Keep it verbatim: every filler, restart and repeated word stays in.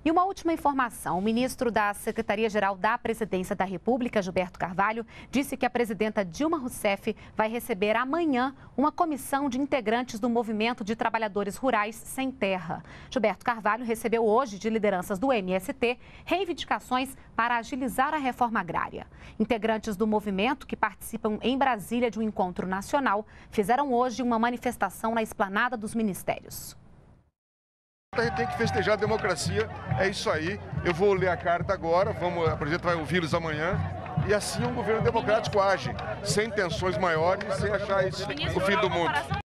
E uma última informação, o ministro da Secretaria-Geral da Presidência da República, Gilberto Carvalho, disse que a presidenta Dilma Rousseff vai receber amanhã uma comissão de integrantes do Movimento de Trabalhadores Rurais Sem Terra. Gilberto Carvalho recebeu hoje de lideranças do M S T reivindicações para agilizar a reforma agrária. Integrantes do movimento, que participam em Brasília de um encontro nacional, fizeram hoje uma manifestação na esplanada dos ministérios. A gente tem que festejar a democracia, é isso aí. Eu vou ler a carta agora, vamos, a presidenta vai ouvi-los amanhã. E assim um governo democrático age, sem tensões maiores, sem achar isso o fim do mundo.